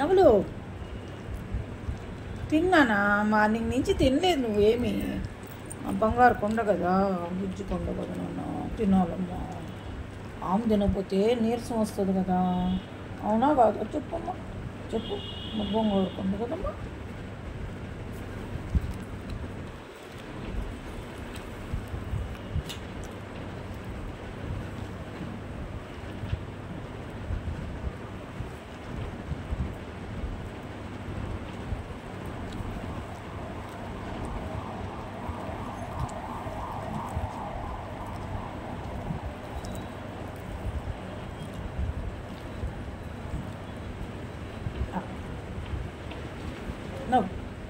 నవ్వులు తిన్నానా? మార్నింగ్ నుంచి తినలేదు నువ్వేమి. బంగారు కొండ కదా, బుజ్జి కొండ కదా, నాన్న తినాలమ్మా. ఆమె తినకపోతే నీరసం వస్తుంది కదా. అవునా కాదా చెప్పమ్మా, చెప్పు. బంగారు కొండ కదమ్మా. నవ్వు.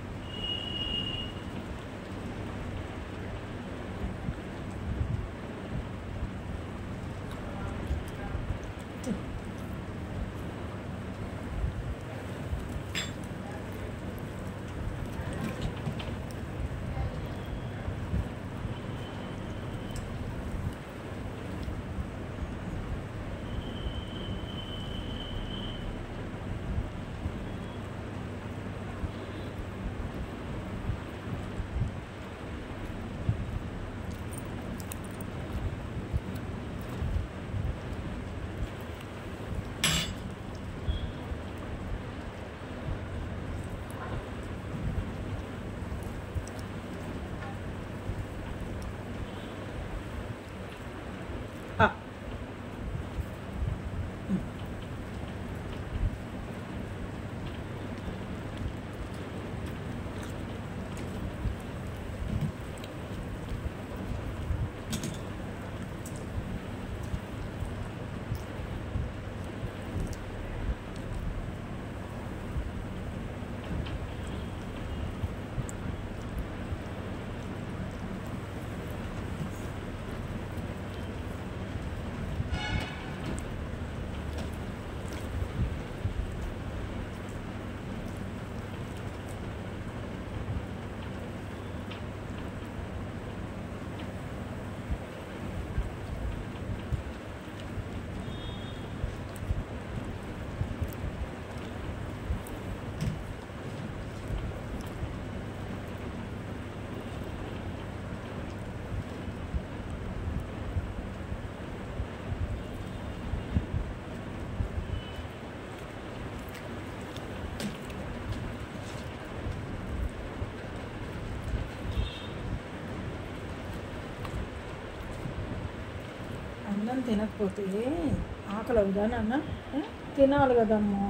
అన్నం తినకపోతే ఆకలి అవుదా నాన్న? తినాలి కదమ్మా.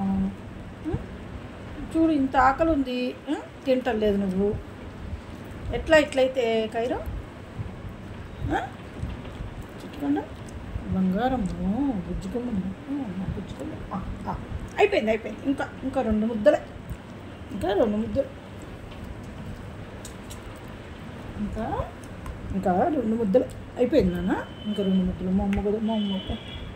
చూడు ఇంత ఆకలి ఉంది, తింటలేదు నువ్వు. ఇట్లయితే కైరో చుట్టుకుండా బంగారము బుజ్జుకుమ్మమ్మ, బుజ్జుకుమ్మ. అయిపోయింది. ఇంకా 2 ముద్దలే. ఇంకా 2 ముద్దలు అయిపోయింది నాన్న. ఇంకా 2 ముద్దలు. మా అమ్మ కదా, మా అమ్మ.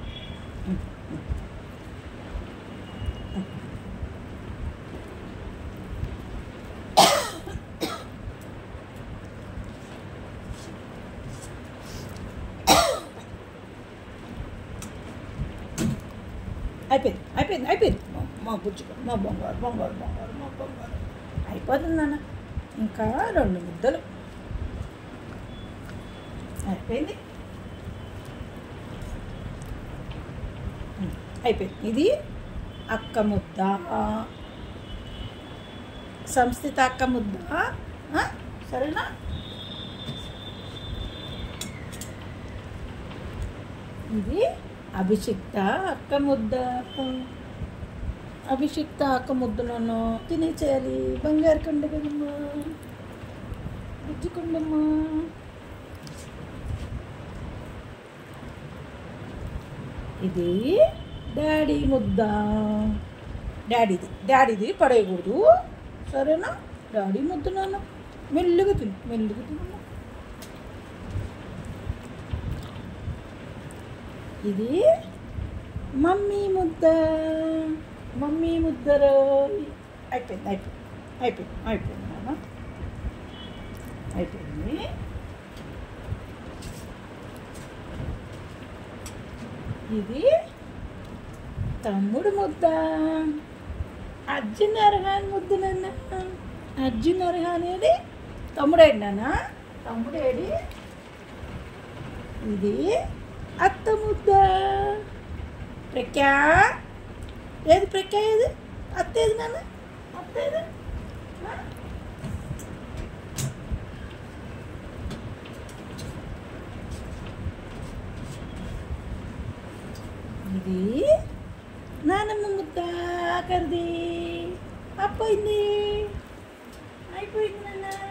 అయిపోయింది. మా బుజ్జుగా, మా బంగారు. అయిపోతుంది నాన్న. ఇంకా 2 ముద్దలు. అయిపోయింది. ఇది అక్క ముద్ద, సంస్థిత అక్క ముద్ద. సరేనా? ఇది అభిషిక్త అక్క ముద్ద. అభిషిక్త అక్క ముద్దలను తినేసేయాలి. బంగారు కొండ కదమ్మా, బుజ్జుకొండమ్మా. ఇది డాడీ ముద్ద. డాడీది పడేయకూడదు, సరేనా? డాడీ ముద్ద నాన్న. మెల్లిగా తిను. ఇది మమ్మీ ముద్ద. అయిపోయింది నాన్న. అయిపోయింది. ఇది తమ్ముడు ముద్ద. అర్జున్ అర్హాన్ ముద్దు నాన్న. అర్జున్ అర్హాన్ ఏది? తమ్ముడేడి నాన్న? తమ్ముడేడి? ఇది అత్త ముద్ద. ప్రఖ్యా ఏది? ప్రఖ్యా ఏది? అత్త ఏది నాన్న? అత్త ఏది? ఇది నానమ్మ ముద్ద. ఆఖరిది అయిపోయింది. అయిపోయింది నాన్న.